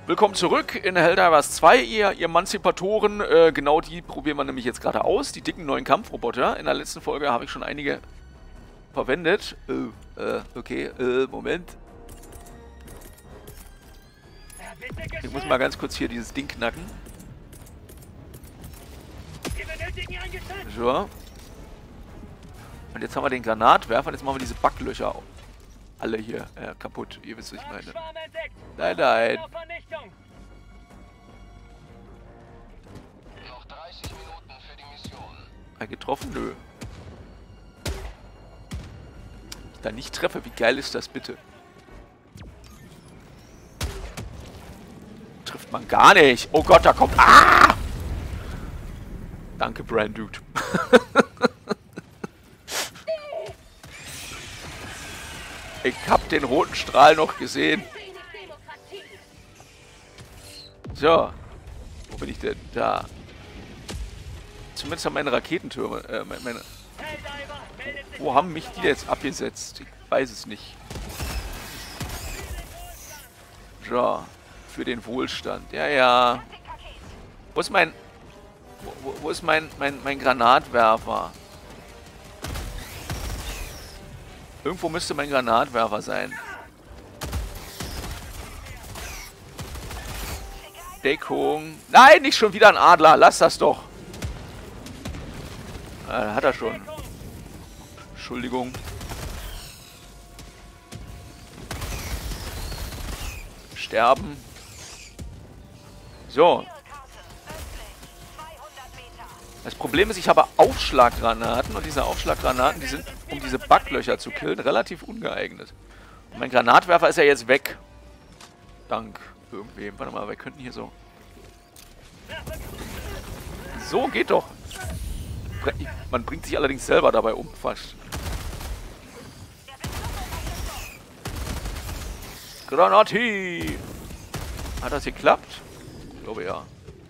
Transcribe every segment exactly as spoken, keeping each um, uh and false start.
Willkommen zurück in Helldivers zwei, ihr Emanzipatoren. Äh, genau die probieren wir nämlich jetzt gerade aus. Die dicken neuen Kampfroboter. In der letzten Folge habe ich schon einige verwendet. Äh, äh, okay, äh, Moment. Ich muss mal ganz kurz hier dieses Ding knacken. So. Und jetzt haben wir den Granatwerfer. Und jetzt machen wir diese Backlöcher alle hier äh, kaputt. Ihr wisst, was ich meine. Nein, nein. Noch dreißig Minuten für die Mission. Ein getroffen? Nö. Ich da nicht treffe, wie geil ist das bitte? Trifft man gar nicht. Oh Gott, da kommt... Ah! Danke, Brandude. Ich hab den roten Strahl noch gesehen. So. Wo bin ich denn? Da. Zumindest haben meine Raketentürme... Äh, meine... Wo haben mich die jetzt abgesetzt? Ich weiß es nicht. So. Für den Wohlstand. Ja, ja. Wo ist mein... Wo, wo ist mein, mein, mein Granatwerfer? Irgendwo müsste mein Granatwerfer sein. Deckung. Nein, nicht schon wieder ein Adler. Lass das doch. Ah, hat er schon. Entschuldigung. Sterben. So. Das Problem ist, ich habe Aufschlaggranaten und diese Aufschlaggranaten, die sind, um diese Backlöcher zu killen, relativ ungeeignet. Und mein Granatwerfer ist ja jetzt weg. Dank irgendwem. Warte mal, wir könnten hier so... So, geht doch. Man bringt sich allerdings selber dabei um, fast. Granati! Hat das geklappt? Ich glaube ja.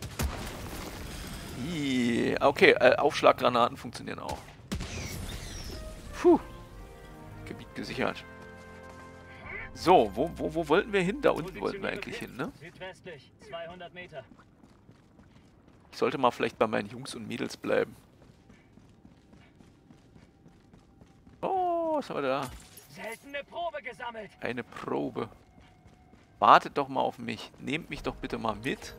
Okay, äh, Aufschlaggranaten funktionieren auch. Puh. Gebiet gesichert. So, wo, wo, wo wollten wir hin? Da unten wollten wir eigentlich hin, ne? Südwestlich, zweihundert Meter. Ich sollte mal vielleicht bei meinen Jungs und Mädels bleiben. Oh, was haben wir da? Seltene Probe gesammelt. Eine Probe. Wartet doch mal auf mich. Nehmt mich doch bitte mal mit.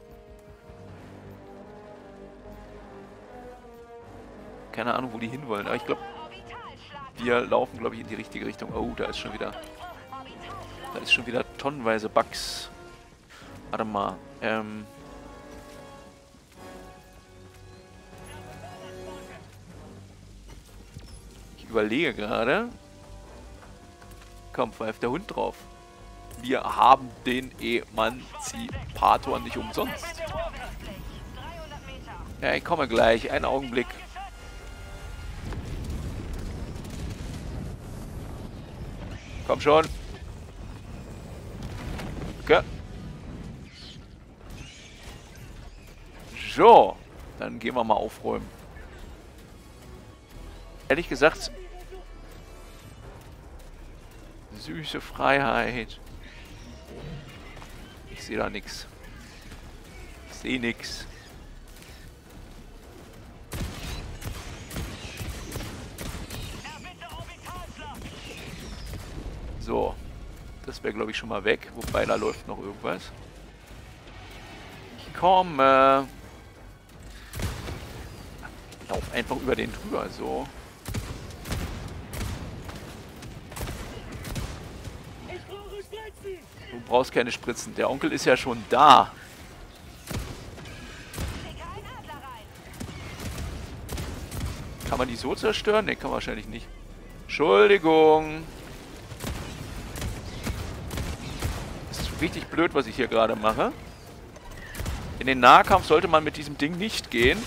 Keine Ahnung, wo die hinwollen, aber ich glaube, wir laufen, glaube ich, in die richtige Richtung. Oh, da ist schon wieder... Da ist schon wieder tonnenweise Bugs. Warte mal. Ähm... Ich überlege gerade. Komm, pfeift der Hund drauf. Wir haben den Emanzipator nicht umsonst. Ja, ich komme gleich. Einen Augenblick. Komm schon. Okay. So. Dann gehen wir mal aufräumen. Ehrlich gesagt. Süße Freiheit. Ich sehe da nichts. Ich sehe nichts. So, das wäre, glaube ich, schon mal weg. Wobei, da läuft noch irgendwas. Ich komme. Lauf einfach über den drüber, so. Du brauchst keine Spritzen. Der Onkel ist ja schon da. Kann man die so zerstören? Ne, kann man wahrscheinlich nicht. Entschuldigung. Richtig blöd, was ich hier gerade mache. In den Nahkampf sollte man mit diesem Ding nicht gehen.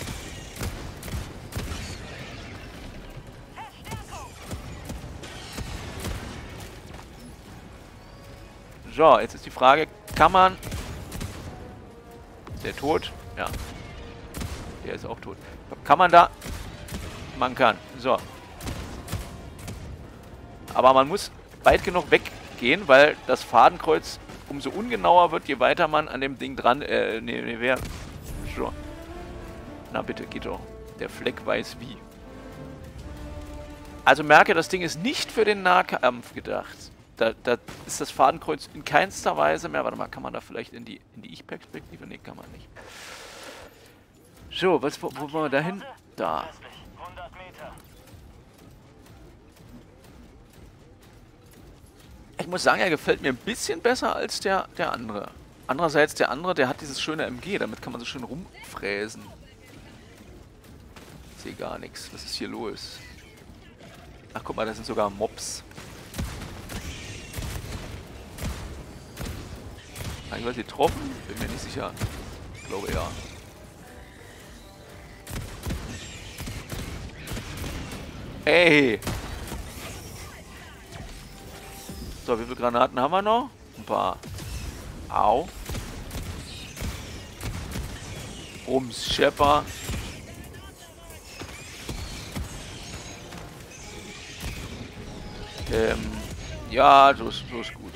So, jetzt ist die Frage, kann man... Ist der tot? Ja. Der ist auch tot. Kann man da... Man kann. So. Aber man muss weit genug weggehen, weil das Fadenkreuz umso ungenauer wird, je weiter man an dem Ding dran... Äh, nee, nee, wer... So. Na bitte, geht doch. Der Fleck weiß wie. Also merke, das Ding ist nicht für den Nahkampf gedacht. Da, da ist das Fadenkreuz in keinster Weise mehr... Warte mal, kann man da vielleicht in die, in die Ich-Perspektive? Nee, kann man nicht. So, was, wo, wo wollen wir da hin? Da. hundert Meter. Ich muss sagen, er gefällt mir ein bisschen besser als der, der andere. Andererseits, der andere, der hat dieses schöne M G. Damit kann man so schön rumfräsen. Ich sehe gar nichts. Was ist hier los? Ach, guck mal, da sind sogar Mobs. Habe ich was getroffen? Bin mir nicht sicher. Ich glaube, ja. Hey! So, wie viele Granaten haben wir noch? Ein paar. Au. Ums Schepper. Ähm, ja, so ist, so ist gut.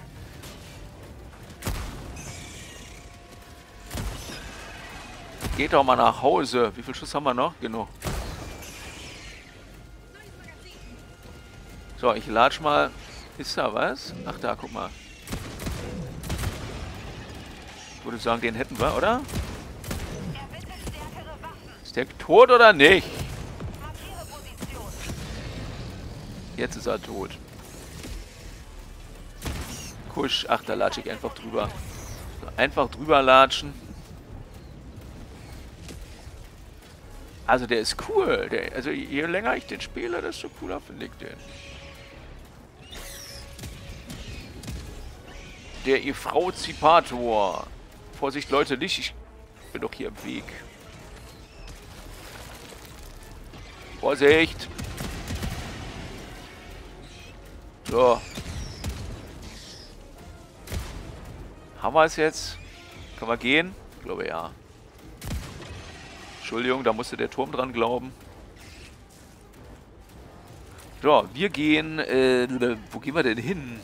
Geht doch mal nach Hause. Wie viel Schuss haben wir noch? Genug. So, ich latsch mal. Ist da was? Ach da, guck mal. Ich würde sagen, den hätten wir, oder? Ist der tot oder nicht? Jetzt ist er tot. Kusch. Ach, da latsche ich einfach drüber. So, einfach drüber latschen. Also der ist cool. Der, also je länger ich den spiele, desto cooler finde ich den. Der Efrauzipator. Vorsicht, Leute, nicht. Ich bin doch hier im Weg. Vorsicht. So. Haben wir es jetzt? Können wir gehen? Ich glaube, ja. Entschuldigung, da musste der Turm dran glauben. So, wir gehen... Äh, wo gehen wir denn hin?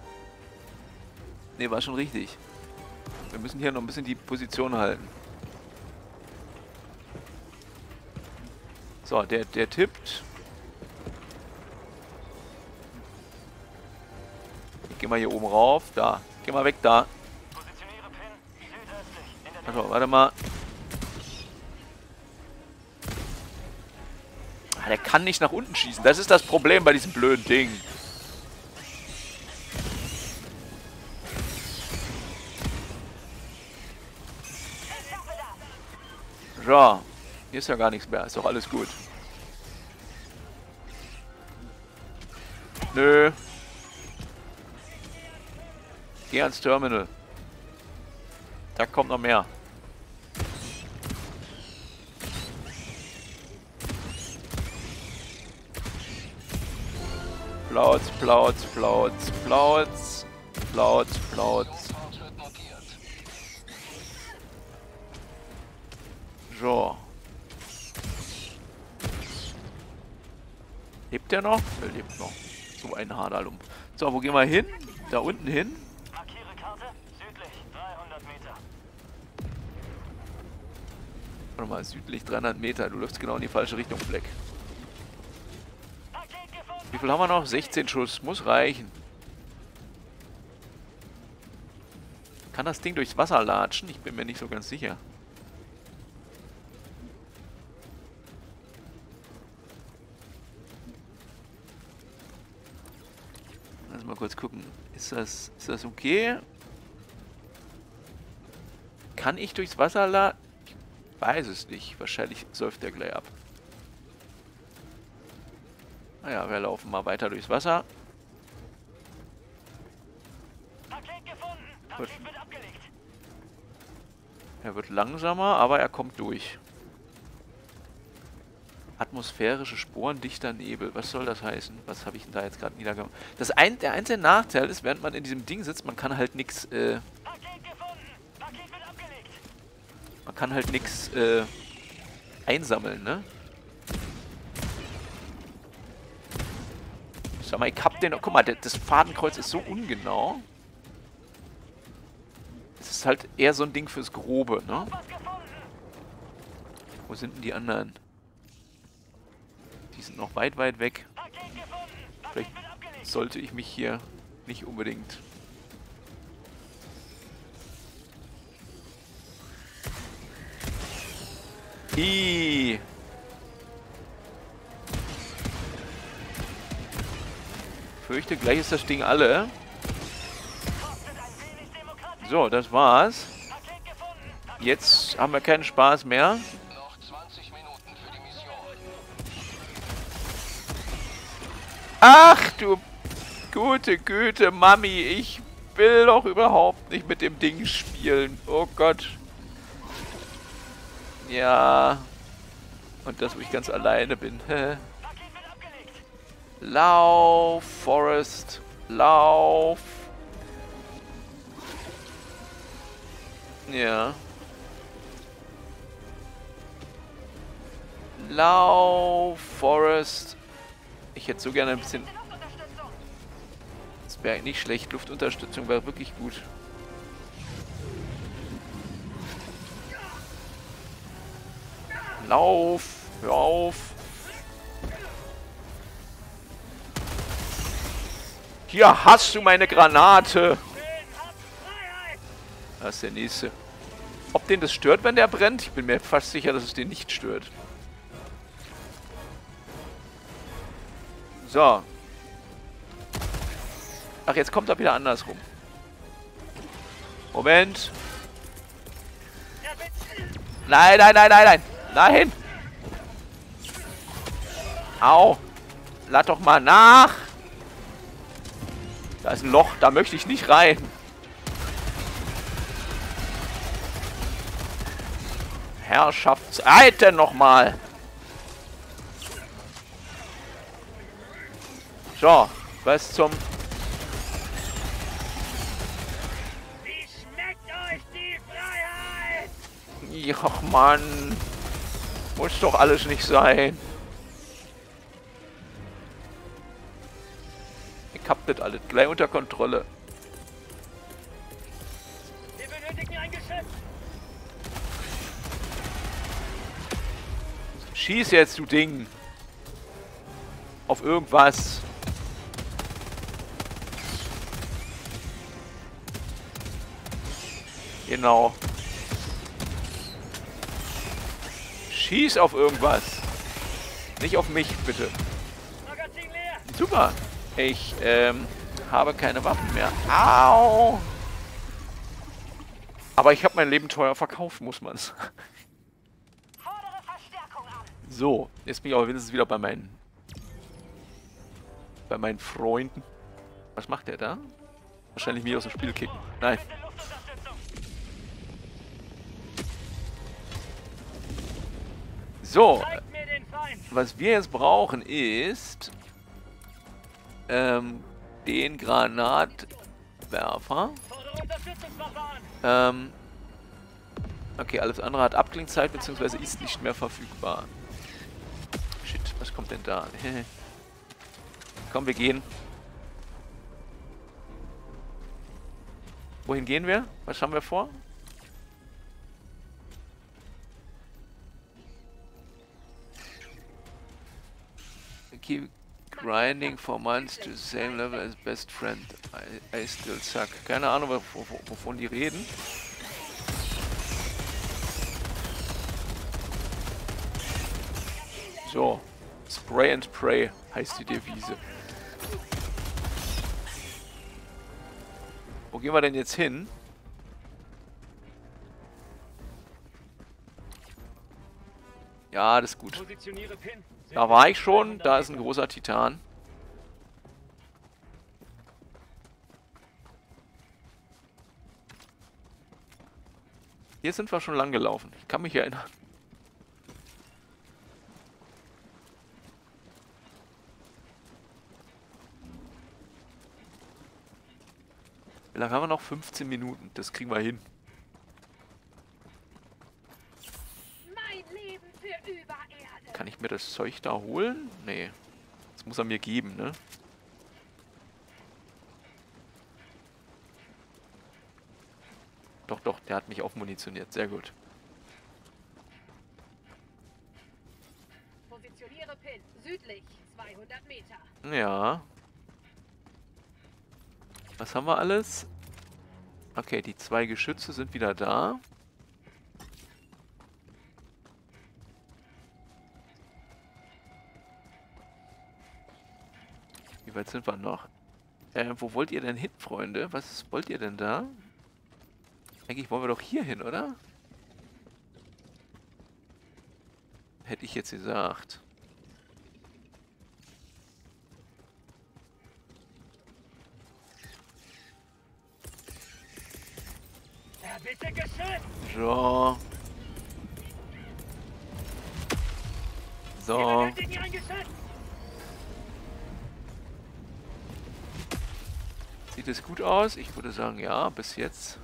Ne, war schon richtig. Wir müssen hier noch ein bisschen die Position halten. So, der, der tippt. Ich geh mal hier oben rauf. Da. Geh mal weg, da. Also, warte mal. Ah, der kann nicht nach unten schießen. Das ist das Problem bei diesem blöden Ding. So. Hier ist ja gar nichts mehr. Ist doch alles gut. Nö. Geh ans Terminal. Da kommt noch mehr. Plautz, Plautz, Plautz, Plautz, Plautz, Plautz. So. Lebt der noch? Er lebt noch. So ein Haderlump. So, wo gehen wir hin? Da unten hin. Markiere Karte, südlich, dreihundert Meter. Warte mal, südlich dreihundert Meter. Du läufst genau in die falsche Richtung, Fleck. Wie viel haben wir noch? sechzehn Schuss. Muss reichen. Kann das Ding durchs Wasser latschen? Ich bin mir nicht so ganz sicher. Lass mal kurz gucken. Ist das, ist das okay? Kann ich durchs Wasser latschen? Ich weiß es nicht. Wahrscheinlich säuft der gleich ab. Naja, wir laufen mal weiter durchs Wasser. Paket gefunden. Paket wird abgelegt. Er wird langsamer, aber er kommt durch. Atmosphärische Sporen, dichter Nebel. Was soll das heißen? Was habe ich denn da jetzt gerade niedergemacht? Das ein, der einzige Nachteil ist, während man in diesem Ding sitzt, man kann halt nichts... Äh, Paket gefunden. Paket wird abgelegt. man kann halt nichts äh, einsammeln, ne? Sag mal, ich hab den... Guck mal, das Fadenkreuz ist so ungenau. ist halt eher so ein Ding fürs Grobe, ne? Was gefunden? Wo sind denn die anderen? Die sind noch weit, weit weg. Paket gefunden. Vielleicht Paket wird abgelegt. sollte ich mich hier nicht unbedingt... Ih. Fürchte, gleich ist das Ding alle. Kostet ein wenig Demokratie. So, das war's. Paket gefunden. Paket Jetzt haben wir keinen Spaß mehr. Noch zwanzig Minuten für die Mission. Ach du gute Güte, Mami, ich will doch überhaupt nicht mit dem Ding spielen. Oh Gott. Ja. Und das, wo ich ganz alleine bin. Paket wird abgelegt. Lauf, Forest, lauf. Ja. Lauf, Forest. Ich hätte so gerne ein bisschen... Luftunterstützung. Das wäre nicht schlecht. Luftunterstützung wäre wirklich gut. Lauf! Hör auf! Hier hast du meine Granate! Das ist der nächste. Ob den das stört, wenn der brennt? Ich bin mir fast sicher, dass es den nicht stört. So. Ach, jetzt kommt er wieder andersrum. Moment. Nein, nein, nein, nein, nein. Nein. Au. Lad doch mal nach. Da ist ein Loch, da möchte ich nicht rein. Herrschaftseiten nochmal. So, was zum... Wie schmeckt euch die Freiheit? Ja, Mann. Muss doch alles nicht sein. Ich hab das alles gleich unter Kontrolle. Wir benötigen ein Geschütz. Schieß jetzt, du Ding. Auf irgendwas. Genau. Schieß auf irgendwas. Nicht auf mich, bitte. Magazin leer. Super. Ich ähm, habe keine Waffen mehr. Au. Aber ich habe mein Leben teuer verkauft, muss man es. Fordere Verstärkung an. So, jetzt bin ich aber wenigstens wieder bei meinen bei meinen Freunden. Was macht der da? Wahrscheinlich mich aus dem Spiel kicken. Nein. Bitte Luftunterstützung. So, Zeigt mir den Feind. was wir jetzt brauchen ist ähm, den Granatwerfer. Fordere Unterstützungswaffe an. Ähm, okay, alles andere hat Abklingzeit bzw. ist nicht mehr verfügbar. Shit, was kommt denn da? Komm, wir gehen. Wohin gehen wir? Was haben wir vor? Keep grinding for months to the same level as best friend. I, I still suck. Keine Ahnung, wov wovon die reden. So. Spray and Pray heißt die Devise. Wo gehen wir denn jetzt hin? Ja, das ist gut. Positioniere Pin. Da war ich schon. Da ist ein großer Titan. Hier sind wir schon lang gelaufen. Ich kann mich erinnern. Wie lange haben wir noch? fünfzehn Minuten. Das kriegen wir hin. Mein Leben für Übererde. Kann ich mir das Zeug da holen? Nee. Das muss er mir geben, ne? Doch, doch, der hat mich aufmunitioniert. Sehr gut. Positioniere Pin. Südlich. zweihundert Meter. Ja. Was haben wir alles? Okay, die zwei Geschütze sind wieder da. Wie weit sind wir noch? Äh, wo wollt ihr denn hin, Freunde? Was wollt ihr denn da? Eigentlich wollen wir doch hier hin, oder? Hätte ich jetzt gesagt. Ja, bitte geschützt! So. Wir So. benötigen ein Geschütz! Sieht es gut aus? Ich würde sagen, ja, bis jetzt.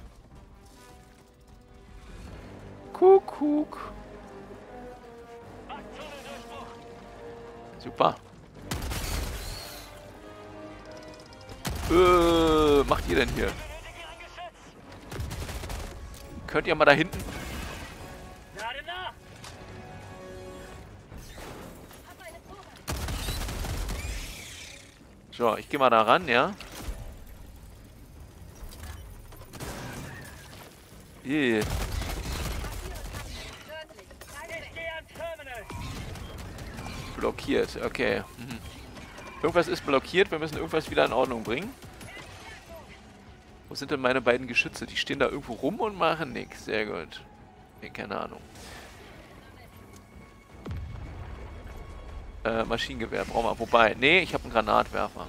Kuckuck. Tunnel-Durchbruch! Super. Äh, macht ihr denn hier? Wir benötigen ein Geschütz! Könnt ihr mal da hinten? Lade nach! Hab eine Probe. So, ich gehe mal da ran, ja? Yeah. Nördlich. Ich gehe ans Terminal! Blockiert, okay. Mhm. Irgendwas ist blockiert, wir müssen irgendwas wieder in Ordnung bringen. Wo sind denn meine beiden Geschütze? Die stehen da irgendwo rum und machen nichts. Sehr gut. Nee, keine Ahnung. Äh, Maschinengewehr brauchen wir. Wobei, nee, ich habe einen Granatwerfer.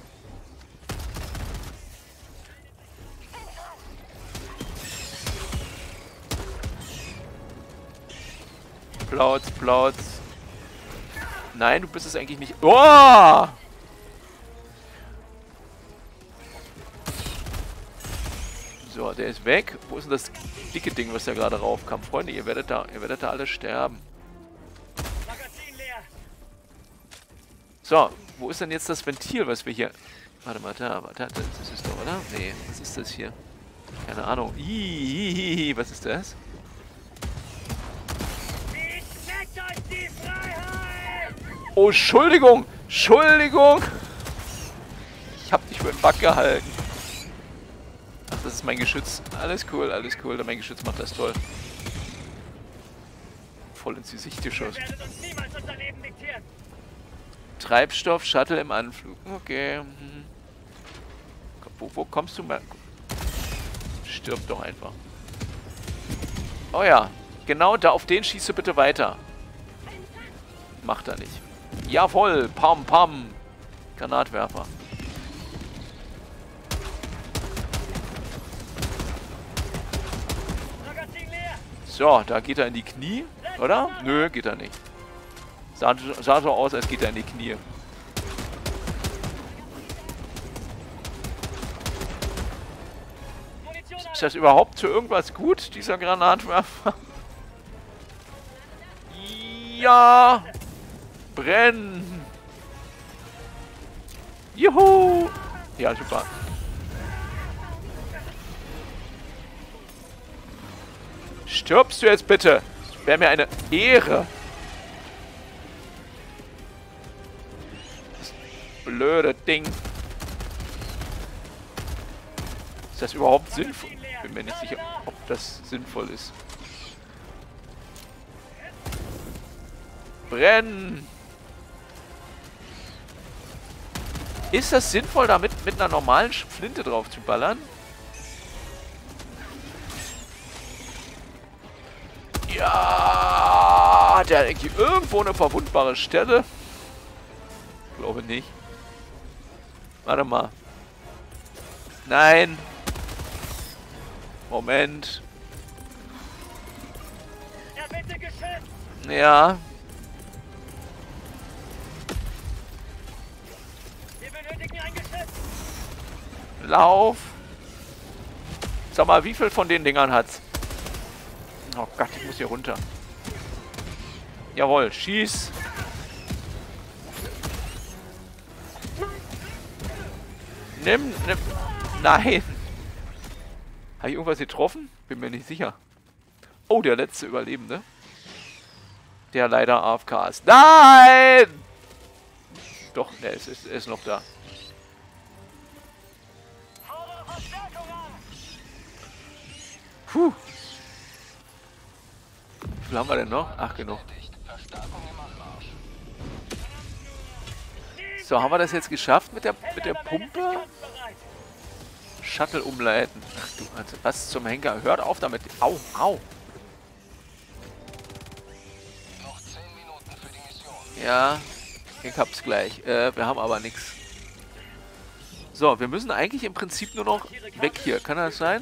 Plautz, Plautz. Nein, du bist es eigentlich nicht. Oh! So, der ist weg. Wo ist denn das dicke Ding, was da gerade raufkam? Freunde, ihr werdet da, ihr werdet da alle sterben. Magazin leer! So, wo ist denn jetzt das Ventil, was wir hier... Warte mal, da, warte, das ist es doch, oder? Nee, was ist das hier? Keine Ahnung. Iiiiii, was ist das? Wie schmeckt euch die Freiheit? Oh, Entschuldigung! Entschuldigung! Ich hab dich für den Bug gehalten. Ach, das ist mein Geschütz. Alles cool, alles cool. Mein Geschütz macht das toll. Voll ins Gesicht Ihr geschossen. werdet uns niemals unser Leben diktieren! Treibstoff, Shuttle im Anflug. Okay. Mhm. Wo, wo kommst du mal? Stirb doch einfach. Oh ja. Genau da, auf den schießt du bitte weiter. Macht er nicht. Jawohl. Pam, pam. Granatwerfer. Magazin leer! So, da geht er in die Knie. Oder? Nö, geht er nicht. Sah, sah so aus, als geht er in die Knie. Munition Ist das überhaupt für irgendwas gut, dieser Granatwerfer? Ja! Brennen! Juhu! Ja, super. Stirbst du jetzt bitte? Das wäre mir eine Ehre. Das blöde Ding. Ist das überhaupt sinnvoll? Bin mir nicht sicher, ob das sinnvoll ist. Brennen! Ist das sinnvoll, damit mit einer normalen Flinte drauf zu ballern? Ja, hat der eigentlich irgendwo eine verwundbare Stelle? Glaube nicht. Warte mal. Nein. Moment. Ja, bitte geschützt! Ja. Wir benötigen ein Geschütz! Lauf. Sag mal, wie viel von den Dingern hat's? Oh Gott, ich muss hier runter. Jawohl, schieß. Nimm, nimm. Nein. Habe ich irgendwas getroffen? Bin mir nicht sicher. Oh, der letzte Überlebende. Der leider A F K ist. Nein! Doch, er ist, ist, er ist noch da. Fordere Verstärkung an! Puh. Wie viel haben wir denn noch? Ach, genug. Verstärkung im Anmarsch. So, haben wir das jetzt geschafft mit der, mit der Bereit. Pumpe? Shuttle umleiten. Ach du, also was zum Henker? Hört auf damit. Au, au. Noch zehn Minuten für die Mission. Ja, ich hab's gleich. Äh, wir haben aber nichts. So, wir müssen eigentlich im Prinzip nur noch weg hier. Kann das sein?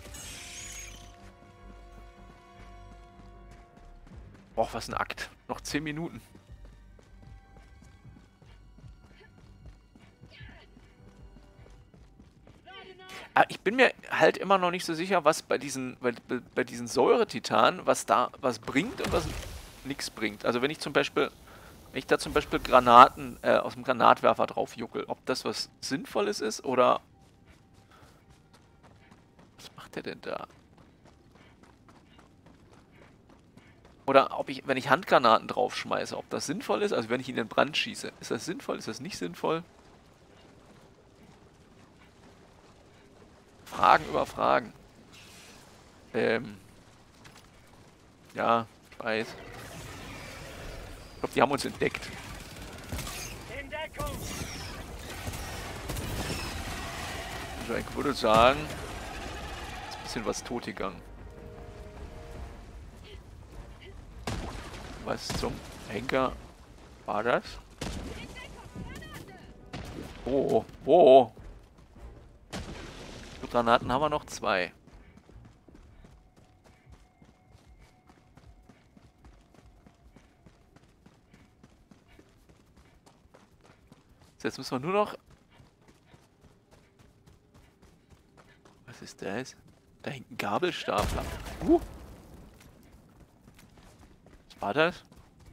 Och, was ein Akt. Noch zehn Minuten. Aber ich bin mir halt immer noch nicht so sicher, was bei diesen, bei, bei diesen Säuretitanen, was da was bringt und was nichts bringt. Also wenn ich zum Beispiel, wenn ich da zum Beispiel Granaten äh, aus dem Granatwerfer drauf juckel, ob das was Sinnvolles ist oder... Was macht der denn da? Oder ob ich, wenn ich Handgranaten draufschmeiße, ob das sinnvoll ist, also wenn ich ihn in den Brand schieße. Ist das sinnvoll? Ist das nicht sinnvoll? Fragen über Fragen. Ähm. Ja, ich weiß. Ich glaube, die haben uns entdeckt. In Deckung! Also ich würde sagen, ist ein bisschen was tot gegangen. Was zum Henker war das? Oh, oh. Granaten haben wir noch zwei. So, jetzt müssen wir nur noch... Was ist das? Da hängt ein Gabelstapler. Uh. Was war das?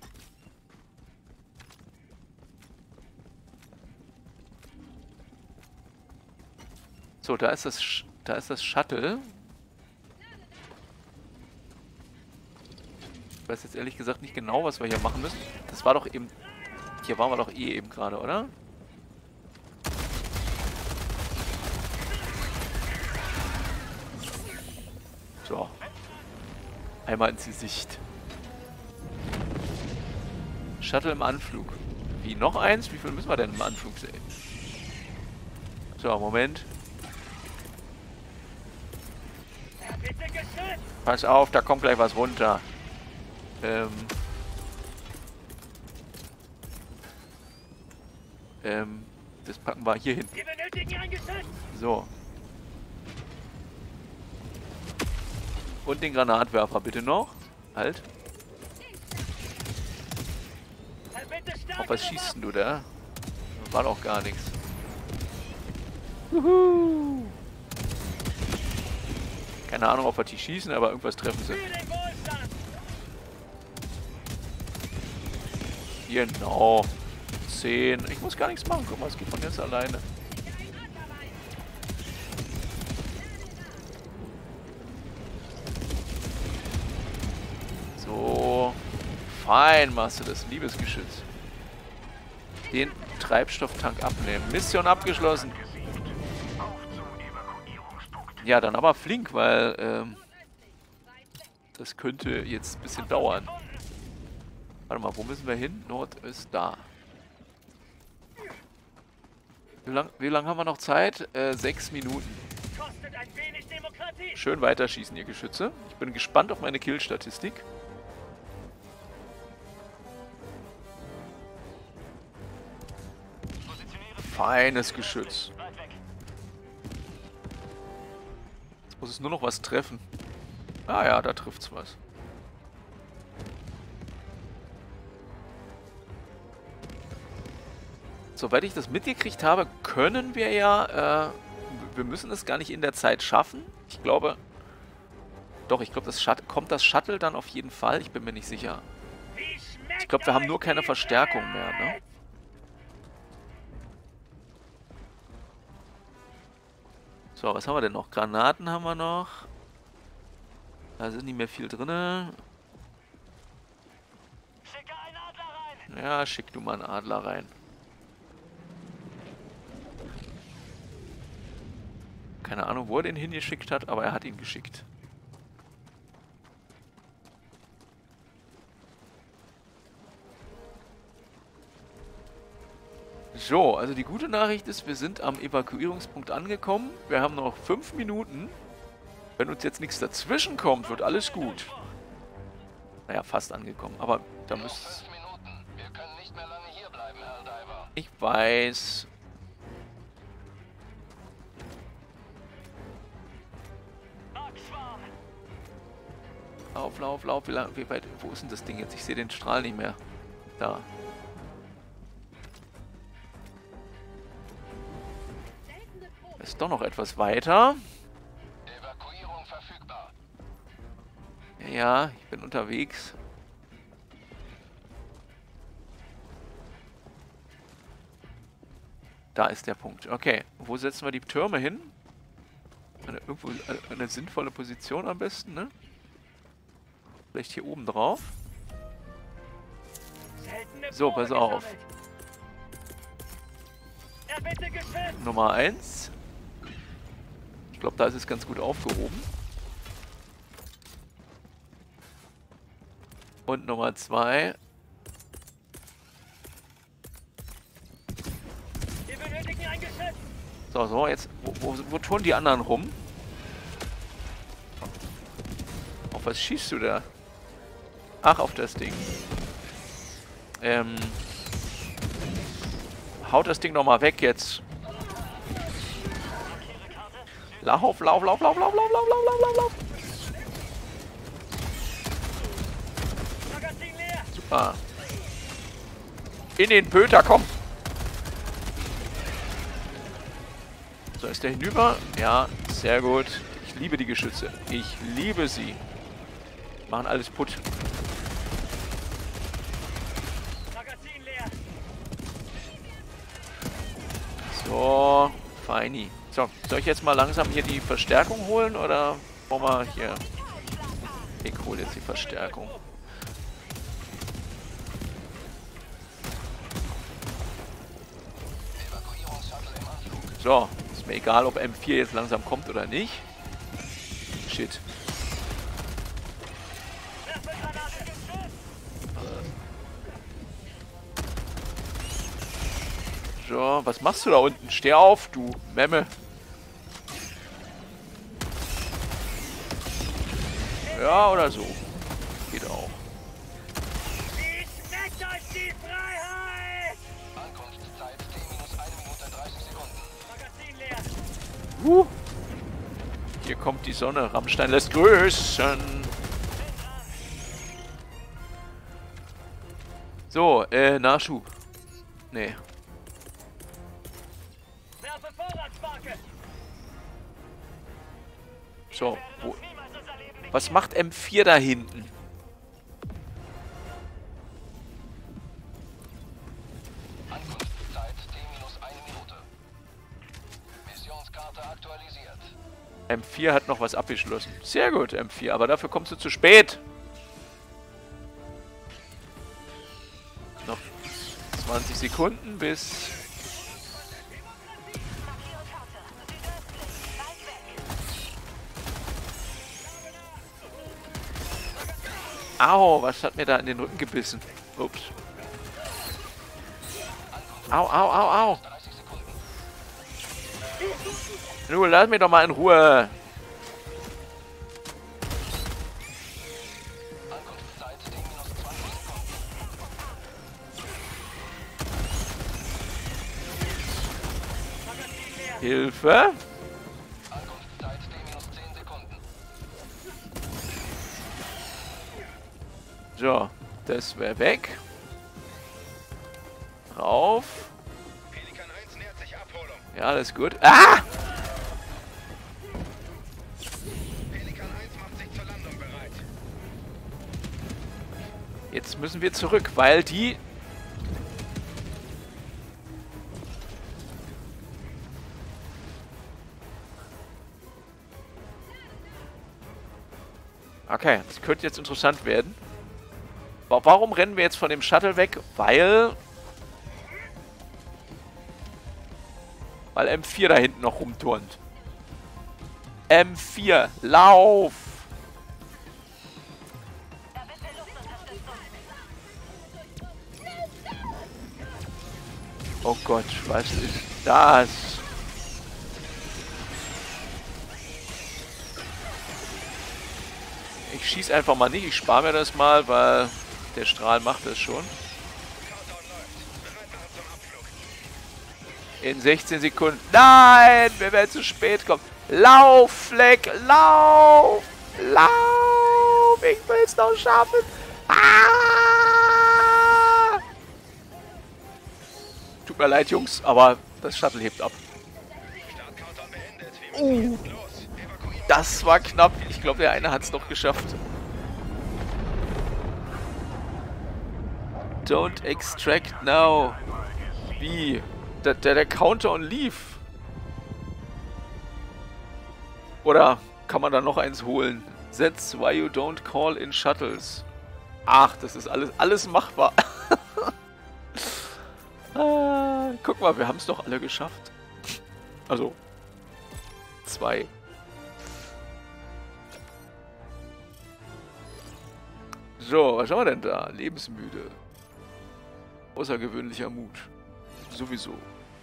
So, da ist das, Sch da ist das Shuttle. Ich weiß jetzt ehrlich gesagt nicht genau, was wir hier machen müssen. Das war doch eben... Hier waren wir doch eh eben gerade, oder? So. Einmal ins Gesicht. Shuttle im Anflug. Wie, noch eins? Wie viel müssen wir denn im Anflug sehen? So, Moment. Bitte geschützt! Pass auf, da kommt gleich was runter. Ähm. Ähm. Das packen wir hier hin. Wir benötigen ein Geschütz! So. Und den Granatwerfer bitte noch. Halt. Bitte stark! Auf was schießt denn du da? War doch gar nichts. Juhu. Keine Ahnung, ob wir die schießen, aber irgendwas treffen sie. Für den Wohlstand! Genau. zehn. Ich muss gar nichts machen. Guck mal, es geht von jetzt alleine. So. Fein machst du das, Liebesgeschütz. Den Treibstofftank abnehmen. Mission abgeschlossen. Ja, dann aber flink, weil ähm, das könnte jetzt ein bisschen dauern. Warte mal, wo müssen wir hin? Nord ist da. Wie lange wie lang haben wir noch Zeit? Äh, sechs Minuten. Kostet ein wenig Demokratie! Schön weiterschießen, ihr Geschütze. Ich bin gespannt auf meine Kill-Statistik. Feines Geschütz. Weit weg! Jetzt muss es nur noch was treffen. Ah ja, da trifft's was. Soweit ich das mitgekriegt habe, können wir ja, äh, wir müssen es gar nicht in der Zeit schaffen. Ich glaube, doch, ich glaube, das Shut- kommt das Shuttle dann auf jeden Fall. Ich bin mir nicht sicher. Wie schmeckt Ich glaube, wir haben nur euch keine die Verstärkung Welt? mehr, ne? So, was haben wir denn noch? Granaten haben wir noch. Da sind nicht mehr viel drin. Schicke einen Adler rein. Ja, schick du mal einen Adler rein. Keine Ahnung, wo er den hingeschickt hat, aber er hat ihn geschickt. So, also die gute Nachricht ist, wir sind am Evakuierungspunkt angekommen. Wir haben noch fünf Minuten. Wenn uns jetzt nichts dazwischen kommt, wird alles gut. Naja, fast angekommen, aber da Noch müsst... fünf Minuten. Wir können nicht mehr lange hier bleiben, Herr Diver. Ich weiß... Markschwarm. Lauf, lauf, lauf, wie, lang, wie weit... Wo ist denn das Ding jetzt? Ich sehe den Strahl nicht mehr. Da. Seltene Probe. Ist doch noch etwas weiter. Evakuierung verfügbar. Ja, ich bin unterwegs. Da ist der Punkt. Okay, wo setzen wir die Türme hin? Eine, irgendwo, eine sinnvolle Position am besten, ne? Vielleicht hier oben drauf. Seltene So, Probe pass auf. gesammelt. Erbitte Geschütz. Nummer eins. Ich glaube, da ist es ganz gut aufgehoben. Und Nummer zwei. Wir benötigen ein Geschütz. So, so, jetzt. Wo, wo, wo tun die anderen rum? Auf was schießt du da? Ach, auf das Ding. Ähm. Haut das Ding nochmal weg jetzt. Lauf, lauf, lauf, lauf, lauf, lauf, lauf, lauf, lauf, lauf. Magazin leer. Super. In den Pöter, komm. So, ist der hinüber? Ja, sehr gut. Ich liebe die Geschütze. Ich liebe sie. Machen alles putt. Magazin leer. So, feini. So, soll ich jetzt mal langsam hier die Verstärkung holen oder wollen wir hier... Ich hole jetzt die Verstärkung. Evakuierungsshuttle im Anflug. So, ist mir egal, ob M vier jetzt langsam kommt oder nicht. Shit. Werfegranate geschützt. So, was machst du da unten? Steh auf, du Memme. Ja, oder so. Geht auch. Wie schmeckt euch die Freiheit? Ankunftszeit T minus eine Minute dreißig Sekunden. Magazin leer. Huh. Hier kommt die Sonne. Rammstein lässt grüßen. So, äh, Nachschub. Nee. Werfe Vorratsmarke. So, wo, Niemals das Erleben nicht. was macht M vier da hinten? Ankunftszeit T minus eine Minute. Missionskarte aktualisiert. M vier hat noch was abgeschlossen. Sehr gut, M vier, aber dafür kommst du zu spät. Noch zwanzig Sekunden bis... Au, was hat mir da in den Rücken gebissen? Ups. Au, au, au, au. dreißig Sekunden. Du, lass mich doch mal in Ruhe. Ankunftszeit T minus zwanzig Sekunden. Magazin leer. Hilfe. Ankunftszeit T minus zehn Sekunden. So, das wäre weg. Rauf. Pelikan eins nähert sich Abholung. Ja, alles gut. Ah! Pelikan eins macht sich zur Landung bereit. Jetzt müssen wir zurück, weil die... Okay, das könnte jetzt interessant werden. Warum rennen wir jetzt von dem Shuttle weg? Weil... Weil M vier da hinten noch rumturnt. M vier, lauf! Oh Gott, was ist das? Ich schieße einfach mal nicht, ich spare mir das mal, weil der Strahl macht das schon. In sechzehn Sekunden. Nein, wir werden zu spät kommen. Lauf, Fleck, lauf, lauf. Ich will es noch schaffen. Ah! Tut mir leid, Jungs, aber das Shuttle hebt ab. Uh, das war knapp. Ich glaube, der eine hat es noch geschafft. Don't extract now. Wie? Der, der, der Counter und lief. Oder kann man da noch eins holen? That's why you don't call in shuttles. Ach, das ist alles, alles machbar. ah, guck mal, wir haben es doch alle geschafft. Also, zwei. So, was haben wir denn da? Lebensmüde. Außergewöhnlicher Mut. Sowieso.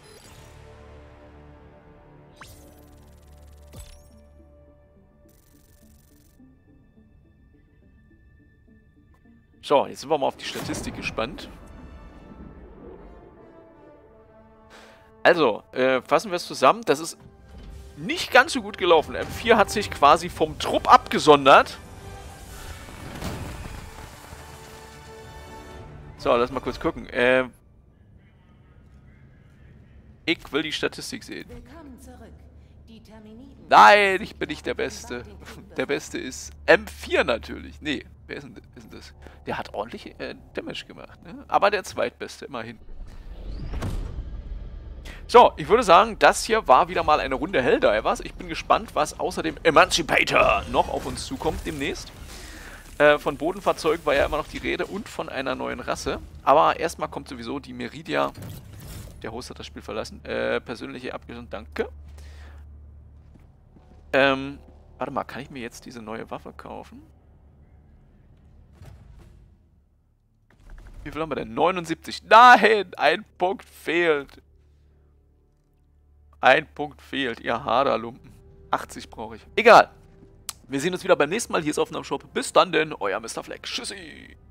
So, jetzt sind wir mal auf die Statistik gespannt. Also, äh, fassen wir es zusammen. Das ist nicht ganz so gut gelaufen. M vier hat sich quasi vom Trupp abgesondert. So, lass mal kurz gucken. Äh, ich will die Statistik sehen. Willkommen zurück. Die Terminiden. Nein, ich bin nicht der Beste. Der Beste ist M vier natürlich. Nee, wer ist denn, wer ist denn das? Der hat ordentlich äh, Damage gemacht, ne? Aber der Zweitbeste, immerhin. So, ich würde sagen, das hier war wieder mal eine Runde Helldivers. Ich bin gespannt, was außer dem Emancipator noch auf uns zukommt demnächst. Äh, von Bodenfahrzeugen war ja immer noch die Rede und von einer neuen Rasse. Aber erstmal kommt sowieso die Meridia. Der Host hat das Spiel verlassen. Äh, persönliche Abgesandte, danke. Ähm, warte mal, kann ich mir jetzt diese neue Waffe kaufen? Wie viel haben wir denn? neunundsiebzig. Nein, ein Punkt fehlt. Ein Punkt fehlt, ihr Haderlumpen. achtzig brauche ich. Egal. Wir sehen uns wieder beim nächsten Mal. Hier ist Aufnahmeshop. Bis dann denn, euer Mister Fleck. Tschüssi.